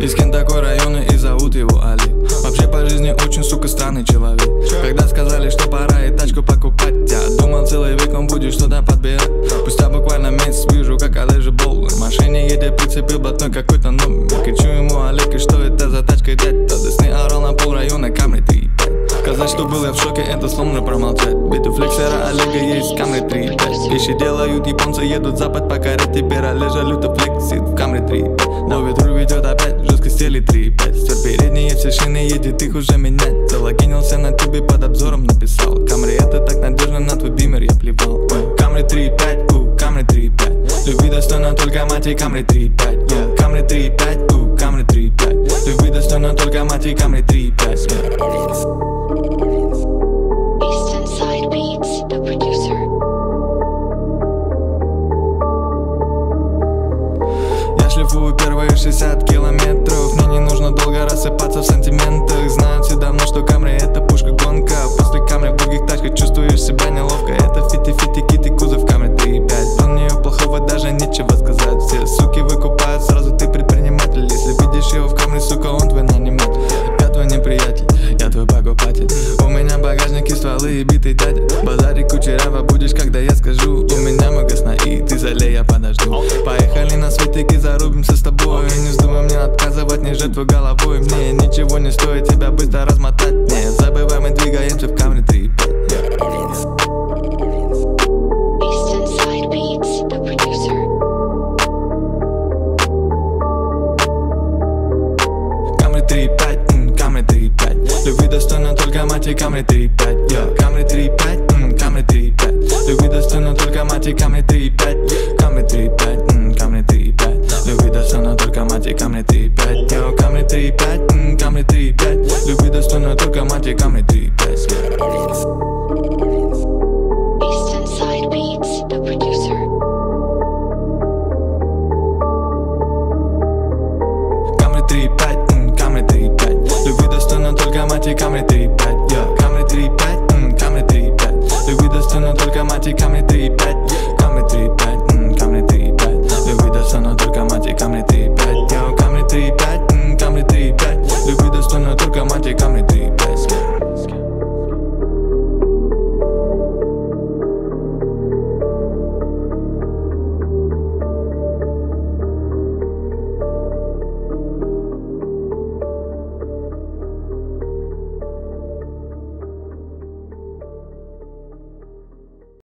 Искин такой районный и зовут его Али. Вообще по жизни очень, сука, странный человек. Когда сказали, что пора и тачку покупать, я думал целый век он будет что-то подбирать. Спустя буквально месяц вижу, как eligible. В машине едет, прицепил блатной какой-то номер. Кричу ему: Олег, и что это за тачка, дядь? До сны орал на пол района Camry 3.5. Сказать, что был я в шоке, это сложно промолчать. Ведь у флексера Олега есть Camry 3.5. Вещи делают японцы, едут в запад покорять. Теперь Олежа люто флексит в Camry 3.5. Но ветру ведет опять, жестко стели 3.5. Стер передние все шины, едет их уже менять. Залогинился на тубе, под обзором написал: Camry это так надежно, на твой бимер я плевал. Camry 3.5, Camry 3.5. Любви достойна только мать и Camry 3.5. Camry 3.5, Camry 3.5. Любви достойна только мать и Camry 3.5. Я шлифую первые 60 километров. Мне не нужно долго рассыпаться в сантиментах. Знают все давно, что Camry это пушка-гонка. После Camry в других тачках чувствуешь себя неловко. Это фити-фити кит и кузов Camry 3.5. Про нее плохого даже нечего сказать. Все суки выкупают, сразу ты предприниматель. Если видишь его в Camry, сука, он твой наниматель. Я твой неприятель, я твой покупатель. У меня багажники, стволы и битый дядя. Базарик кучерява будешь, когда я скажу. У меня много сна и ты залей, я подожду. Поехали на светики, зарубимся с тобой. Не вздумай мне отказывать, не жертвуй головой. Мне ничего не стоит тебя быстро размотать. Не забывай, мы двигаемся в Camry 3.5. Camry 3.5, Camry 3.5. Любви достойна только мать и Camry 3.5. Camry 3.5, Camry 3.5. Любви достойна только мать и Camry 3.5.